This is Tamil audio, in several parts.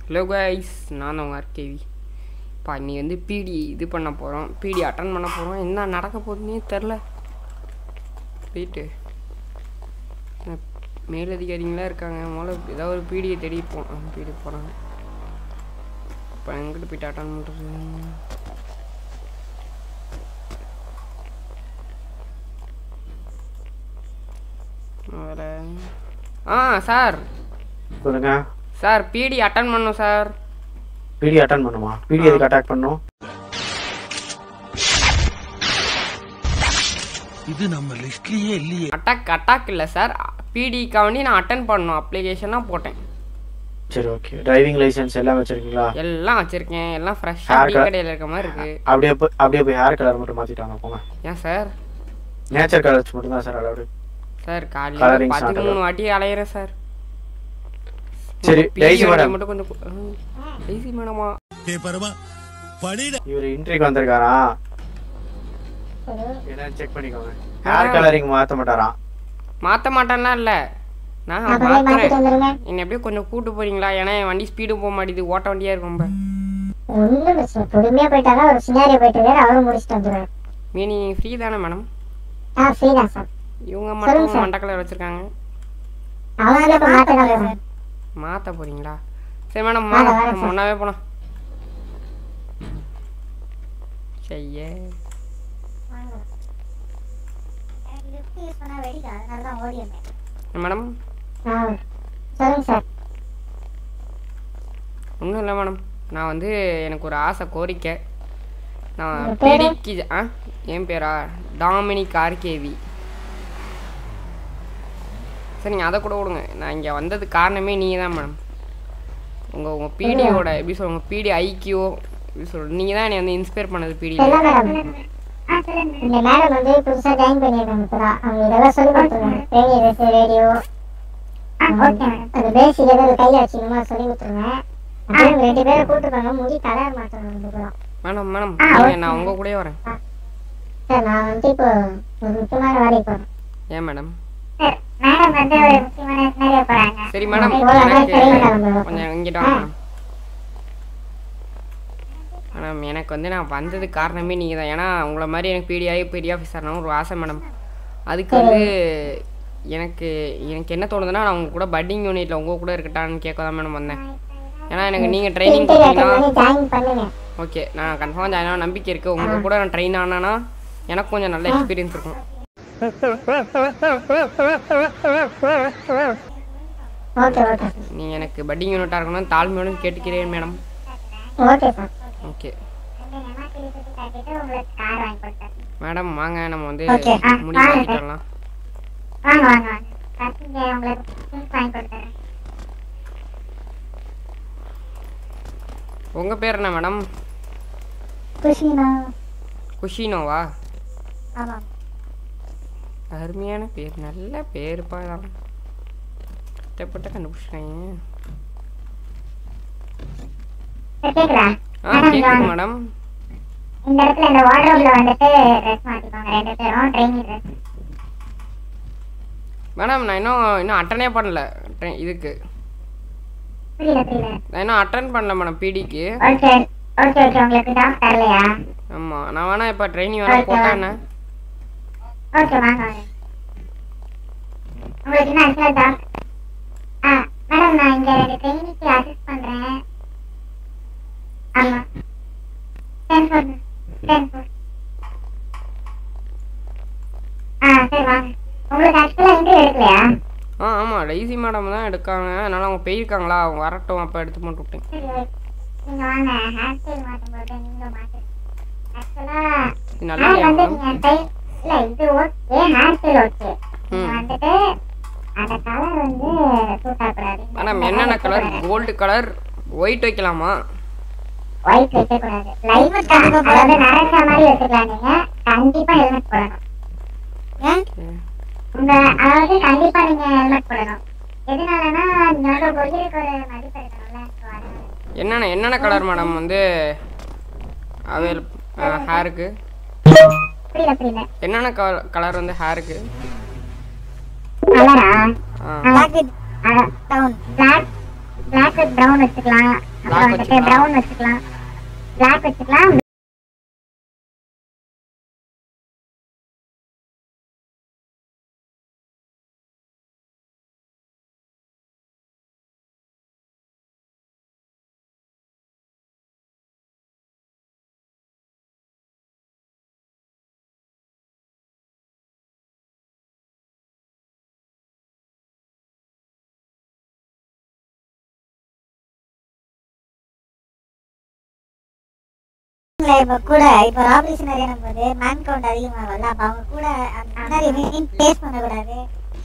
ஹலோ கைஸ், நான் உங்கள் ஆர்கேவி. இப்போ நீ வந்து பிடி இது பண்ண போகிறோம், பிடி அட்டன் பண்ண போகிறோம். என்ன நடக்க போகுதுன்னே தெரில. போயிட்டு மேலதிகாரிங்களாம் இருக்காங்க. முதல்ல ஏதாவது ஒரு பிடியை தேடி பிடி போகிறாங்க. இப்போ எங்கிட்ட போயிட்டு அட்டன் பண்ணுறது? சார் சொல்லுங்க சார். பிடி அட்டன் பண்ணணும் சார். பிடி அட்டன் பண்ணுமா? பிடி எதுக்கு அட்டாக் பண்ணும்? இது நம்ம லிஸ்ட்லயே இல்லையே. அட்டாக் இல்ல சார், பிடிக்கு வேண்டி நான் அட்டன் பண்ணணும். அப்ளிகேஷனா போட்டேன். சரி, ஓகே. டிரைவிங் லைசென்ஸ் எல்லாம் வச்சிருக்கீங்களா? எல்லாம் வச்சிருக்கேன். எல்லாம் ஃப்ரெஷ்ஷா கடையில இருக்க மாதிரி இருக்கு. அப்படியே போய் ஹேர் கலர் மட்டும் மாத்திட்டாங்க போங்க. ஏன் சார்? நேச்சர் கலர்ஸ் மட்டும் தான் சார் அலௌட். சார் காலையில 13 வாட்டி அலையறேன் சார். சரி, டெய்ஸி மேடம் மட்டும் கொஞ்சம் டெய்ஸி மேடமா? டேய் பரமா படிடா. இவர் இன்டர்வியூக்கு வந்திருக்காரா? என்ன செக் பண்ணிக்கோங்க. ஹேர் கலரிங் மாத்த மாட்டாரா? மாத்த மாட்டேன்னா இல்ல, நான் மாத்துறேன். என்ன எப்படியும் கொஞ்சம் கூட்டு போறீங்களா? ஏன்னா என் வண்டி ஸ்பீடு போக மாட்டேது, ஓட்ட வண்டியா இருக்கு ரொம்ப. ஒண்ணும் பிரச்சனை, பொறுமையா போயிட்டாங்க. ஒரு சினாரியோ போயிட்டு இருக்காரு, அவரும் முடிச்சுட்டு வந்துருவாரு. நீங்க ஃப்ரீ தானே மேடம்? ஃப்ரீ தான் சார். இவங்க மட்டும் மண்ட கலர் வச்சிருக்காங்க. அவங்க இப்ப மாத்த மாத்த போறீங்களா? சரி மேடம், நம்ம ஒன்னாவே போலாம். செய்ய மேடம் சொல்லுங்க சார். ஒன்றும் இல்லை மேடம், நான் வந்து எனக்கு ஒரு ஆசை, கோரிக்கை. நான் பிடிக்கு என் பேரா டாமினிக் ஆர்கேவி. சரி, நீங்கள் அதை கூட விடுங்க. நான் இங்கே வந்தது காரணமே நீங்கள் தான் மேடம். உங்கள் பிடியோட எப்படி சொல்லுங்க, பிடி ஐக்கியோ எப்படி சொல்கிறது, நீங்கள் தான் என்னை வந்து இன்ஸ்பயர் பண்ணது பிடி. இந்த மேடம் வந்து புதுசா ஜாயின் பண்ணிருக்காங்க. அவங்க இதெல்லாம் சொல்லி கொடுத்துருவாங்க. ரேடியோ அது பேசிக் ஏதாவது கையில வச்சுக்கணுமா சொல்லி கொடுத்துருங்க. அப்படியே 2 பேரை கூப்பிட்டுருக்காங்க. முடி கலர் மாற்றணும். மேடம் நான் உங்க கூட வரேன் சார். நான் வந்து இப்போ ஒரு முக்கியமான வேலைக்கு போறேன். ஏன் மேடம்? மேடம் வந்து ஒரு முக்கியமான சினாரியோ போறாங்க. சரி மேடம், கொஞ்சம் இங்கிட்ட வாங்க மேடம். எனக்கு வந்து நான் வந்தது காரணமே நீங்கள் தான். ஏன்னா உங்களை மாதிரி எனக்கு பிடிஆகி பெரிய ஆஃபீஸர் ஆகணும் ஒரு ஆசை மேடம். அதுக்கு வந்து எனக்கு என்ன தோணுதுன்னா, நான் உங்க கூட பட்டிங் யூனிட்டில் உங்கள் கூட இருக்கட்டான்னு கேட்க தான் மேடம் வந்தேன். ஏன்னா எனக்கு நீங்கள் ட்ரைனிங் கொடுத்தீங்கன்னா ஓகே, நான் கன்ஃபார்ம் ஜாயின் ஆன நம்பிக்கை இருக்குது. உங்கள் கூட நான் ட்ரெயின் ஆனேன்னா எனக்கு கொஞ்சம் நல்ல எக்ஸ்பீரியன்ஸ் இருக்கும். நீங்க எனக்கு பட்டிங் யூனிட்டா இருக்கணும் தாழ்மையோடு கேட்டுக்கிறேன் மேடம். ஓகே மேடம், வாங்க நம்ம வந்து முடி மாத்திக்கலாம். உங்க பேர் என்ன மேடம்? குஷினோவா? அருமையான பேர், நல்ல பேருப்பா. கஷ்டப்பட்டு கண்டுபிடிச்சிட்டாங்க. கேக்குது மேடம். இந்த இடத்துல இந்த வார்ட்ரோப்ல வந்துட்டு ட்ரெஸ் மாத்திப்பாங்க 2 பேரும், ட்ரெயினிங் ட்ரெஸ். மேடம் நான் இன்னும் அட்டனே பண்ணல இதுக்கு. நான் இன்னும் அட்டன் பண்ணல மேடம் பிடிக்கு. Okay okay okay. உங்களுக்கு டாக் தரலையா? ஆமா, நான் வேணா இப்ப ட்ரெயினிங் வேணா போட்டானே. ஓகே வாங்க. உங்களுக்கு என்ன ஆக்சுவலா டாக்? மேடம் நான் இங்க 2 ட்ரெயினிக்கு அசிஸ்ட் பண்றேன். ஆமா 10 சரி வாங்க. உங்களுக்கு ஆக்சுவலா இன்டர்வியூ எடுக்கலையா? ஆமா, டைசி மேடம் தான் எடுக்காங்க. அதனால அவங்க போயிருக்காங்களா, அவங்க வரட்டும் அப்ப எடுத்து போட்டு விட்டேன். நீங்க வாங்க. ஹேர் ஸ்டைல் மாத்தும்போது நீங்க மாத்து. ஆக்சுவலா நல்லா வந்து நீங்க ஸ்டைல் இல்ல இது ஓகே, ஹேர் ஸ்டைல் ஓகே. வந்துட்டு அந்த கலர் வந்து சூட் ஆகக்கூடாது. மேடம் என்னென்ன கலர்? கோல்டு கலர், ஒயிட் வைக்கலாமா? ஒயிட் வைக்க கூடாது. லைட் அதாவது நரஞ்ச மாதிரி வச்சுக்கலாம். நீங்க கண்டிப்பா ஹெல்மெட் போடணும். அதாவது கண்டிப்பா நீங்க ஹெல்மெட் போடணும். எதனாலனா உங்களோட பொருளுக்கு ஒரு மதிப்பு இருக்கணும்ல. என்னென்ன கலர் மேடம் வந்து ஹேருக்கு? புரியல. என்னென்ன கலர் வந்து ஹேருக்கு? கலரா? பிளாக் பிளாக் வித் பிரவுன் வச்சுக்கலாம். அப்புறம் வந்துட்டு பிரவுன் வச்சுக்கலாம், பிளாக் வச்சுக்கலாம். இப்ப கூட இப்ப ஆபரேஷன் அறியும் போது மேன் கவுண்ட் அதிகமாகல, அப்ப அவங்க கூட முன்னாடி மீன் பேஸ் பண்ணக்கூடாது.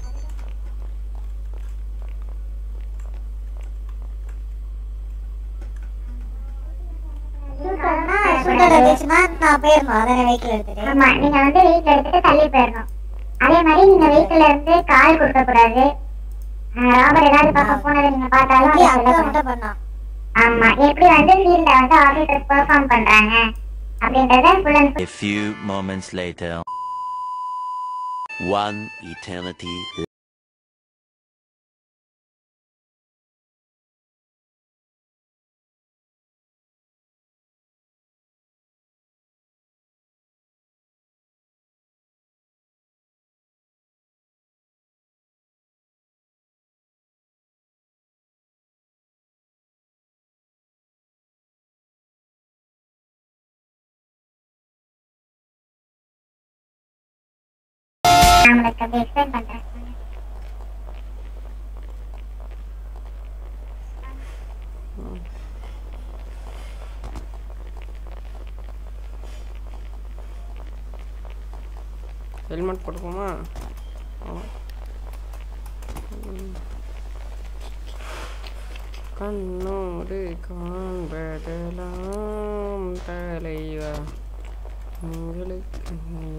நான் போயிடணும், அதான வெஹிக்கிள் எடுத்துட்டு. ஆமா, நீங்க வந்து வெஹிக்கிள் எடுத்துட்டு தள்ளி போயிடணும். அதே மாதிரி நீங்க வெஹிக்கிள்ல இருந்து கால் கொடுக்க கூடாது. ராபர் ஏதாவது பக்கம் போனதை நீங்க பார்த்தாலும் பண்ணோம். ஆமா, எப்படி வந்து ஃபீல்ட்ல வந்து ஆபரேட்டர் பெர்ஃபார்ம் பண்றாங்க அப்படின்றத full and A few moments later. One eternity. நான் உங்களுக்கு அப்படியே எக்ஸ்பிளைன் பண்றேன். ஹெல்மெட் போட்டுக்கோமா? கண்ணோடு காண்பதெல்லாம் தலைவா உங்களுக்கு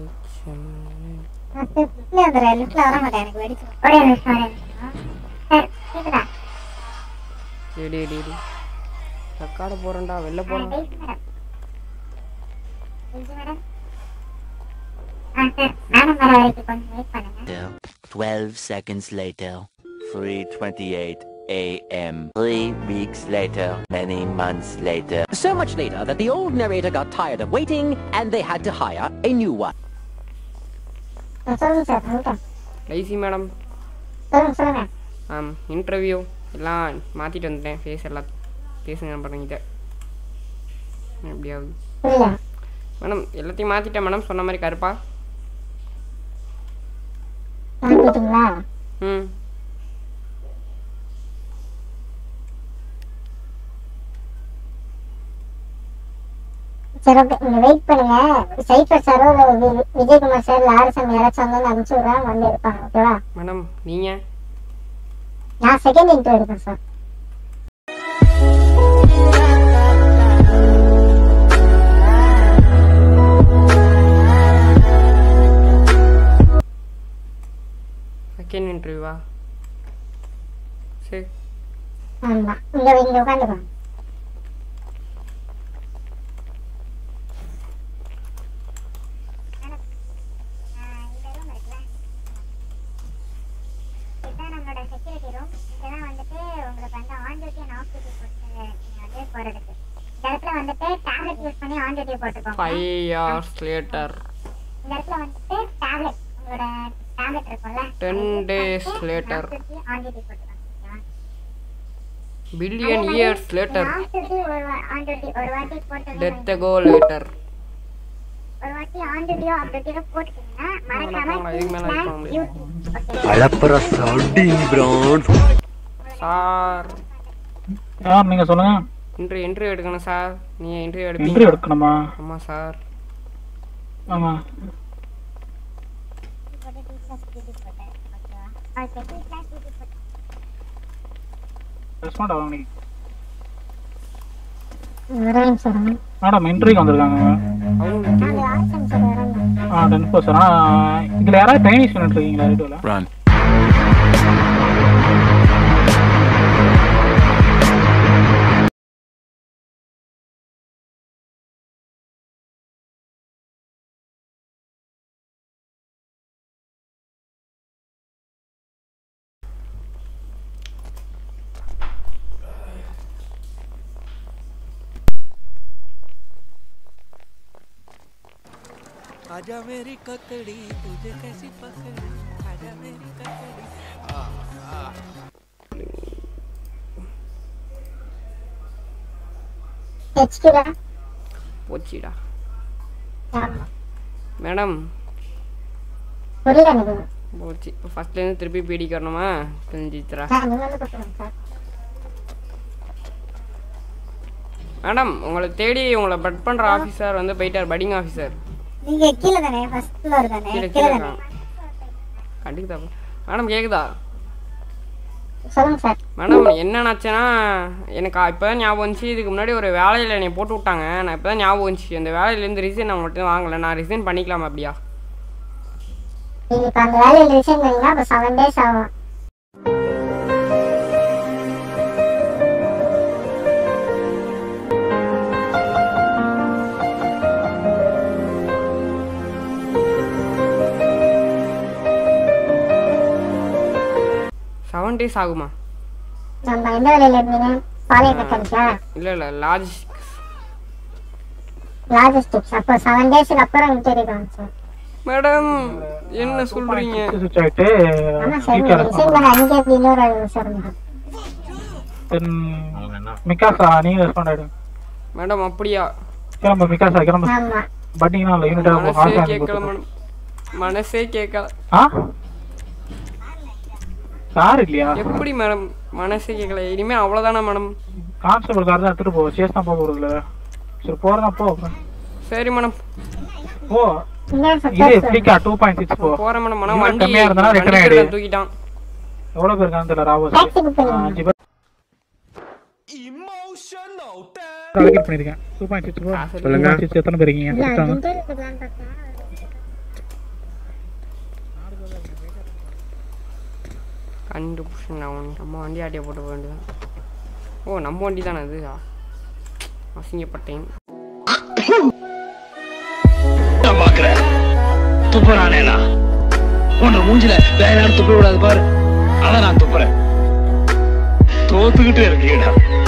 லிஃப்ட்ல வர மாட்டேன், எனக்கு வெடிச்சு. ஒரே நிமிஷம், ஒரே நிமிஷம். சார், கேக்குதா? எடி எடி எடி சக்காட போறேன்டா, வெளில போறேன். Daisy madam. Daisy madam. Sir, madam வர வரைக்கும் கொஞ்சம் வெயிட் பண்ணுங்க. 12 seconds later. 3:28 a.m. 3 weeks later. Many months later. So much later that the old narrator got tired of waiting and they had to hire a new one. சொல்லுங்க சார், சொல்லுங்க. லைசி மேடம். சொல்லுங்க. இன்டர்வியூ எல்லாம் மாற்றிட்டு வந்துட்டேன். ஃபேஸ் எல்லாம் பேசுங்க பண்ணுங்கிட்ட எப்படியாவது. புரியல. மேடம் எல்லாத்தையும் மாற்றிட்டேன் மேடம், சொன்ன மாதிரி கருப்பா. மாத்திட்டீங்களா? ம் சரி, ஓகே, நீங்க வெயிட் பண்ணுங்க. சைஃபர் சாரோ விஜயகுமார் சார் ஆர்எஸ்எம் யாராச்சும் வந்து அனுப்பிச்சு விடுறாங்க, வந்து எடுப்பாங்க. ஓகேவா? மேடம் நீங்கள் நான் செகண்ட் இன்டர்வியூ எடுப்பேன் சார். செகண்ட் இன்டர்வியூவா? சரி ஆமா, இங்க உட்காந்துக்கோங்க. வந்துட்டு டேப்லெட் யூஸ் பண்ணி ஆன் டியூட்டி போட்டுக்கோங்க. 5 hours later. இந்த இடத்துல வந்துட்டு டேப்லெட், உங்களோட டேப்லெட் இருக்கும்ல, 10 days later. ஆன் டியூட்டி போட்டுக்கோங்க. Billion years later. On duty on duty ஒரு வாட்டி போட்டு Death ago later. ஒரு வாட்டி ஆன் டியூட்டியோ ஆஃப் டியூட்டியோ போட்டுட்டீங்கன்னா மறக்காம இதுக்கு மேல இருக்க முடியாது. அலப்பற சவுண்டிங் ப்ரோன். சார் யார் நீங்க சொல்லுங்க. இன்டர்வியூ எடுக்கணும் சார். நீங்க இன்டர்வியூ இன்டர்வியூ எடுப்பீங்க? எடுக்கணுமா? ஆமா சார். ஆமா. ரெஸ்பாண்ட் ஆகுங்க. மேடம் இன்டர்வியூக்கு வந்திருக்காங்க. ஆ 10 சார். ஆனால் இதில் யாராவது ட்ரைனிங் பண்ணிட்டு இருக்கீங்களா? ரேடியோவில் Run. आजा मेरी ककड़ी तुझे कैसी पकड़ी आजा मेरी ककड़ी ஹெச்கிடா போச்சுடா ஆமா மேடம் புரியல எனக்கு போச்சு இப்போ ஃபர்ஸ்ட்லேருந்து திருப்பி பீடிக்கு வரணுமா தெரிஞ்சிச்சுரா சார் நீங்க வந்து கூப்பிடுங்க சார் மேடம் உங்களை தேடி உங்களை பட் பண்ணுற ஆஃபீஸர் வந்து போயிட்டார் பட்டிங் ஆஃபீஸர் நீங்க கீழே தானே ஃபர்ஸ்ட் ஃப்ளோர் தானே கீழே கீழே கீழே தானே கண்டிப்பா மேடம் கேக்குதா சொல்லுங்க சார் மேடம் என்னன்னாச்சுன்னா எனக்கு இப்போ தான் ஞாபகம் வந்துச்சு இதுக்கு முன்னாடி ஒரு வேலையில் என்னை போட்டு விட்டாங்க நான் இப்போ தான் ஞாபகம் வந்துச்சு அந்த வேலையிலேருந்து ரிசைன் நான் உங்கள்கிட்ட வாங்கலை நான் ரிசைன் பண்ணிக்கலாமா அப்படியா நீங்க இப்ப அந்த வேலையில ரிசைன் பண்ணீங்கன்னா அப்ப 7 days ஆகும் செவன் டேஸ் ஆகுமா நம்ம எந்த வேலையில இருந்தீங்க பாளைய மெக்கானிக்கா இல்லை லாஜிஸ்டிக்ஸ் அப்போ 7 daysக்கு அப்புறம் இன்டர்வியூ தான் சார் மேடம் என்ன சொல்றீங்க சுவிட்ச் ஆயிட்டு ஆமா சார் நீங்க ரிசைன் பண்ண அன்னைக்கே அப்படி இன்னொரு சார் மிகாசா நீங்க ரெஸ்பாண்ட் ஆயிடுங்க மேடம் அப்படியா கிளம்ப மிகாசா கிளம்ப ஆமா பட்டிங்கன்னா இல்லை மனசே யூனிட் கேட்கல மேடம் மனசே கேட்கல ஆ கார் இல்லையா எப்படி மேடம் மனசே கேட்கல இனிமே அவ்வளோதானா மேடம் கான்ஸ்டபிள் கார் தான் எடுத்துட்டு போ சேஸ் தான் போக போறதுல சரி போறதா போ சரி மேடம் போ இது ஃபிளிக்கா 2.6 போ போறேன் மேடம் ஆனால் இன்னும் வண்டி கம்மியா இருந்தா return வண்டி ஆயிடு. தூக்கிட்டான் எவ்வளவு பேர் இருக்காங்க தெரியல ராவோ டாக்ஸி புக் பண்ணுங்க 5 பேர் அலோகேட் பண்ணிருக்கேன் 2.6 போ சொல்லுங்க. 2.6 எத்தனை பேர் இருக்கீங்க இல்ல கூப்பிட்டாங்க. இன்டர்வியூ பண்ணலாம்னு பார்த்தேன் கண்டுபிடிச்சு நான் நம்ம வண்டி ஆட்டியை போட்டு போக வேண்டியதான் ஓ நம்ம வண்டி தானே அது அசிங்கப்பட்டேன் பாக்குறேன் துப்புறானேனா உன்னை மூஞ்சில வேற யாரும் துப்ப விடாது பாரு அதான் நான் துப்புறேன் தோத்துக்கிட்டே இருக்கீங்கடா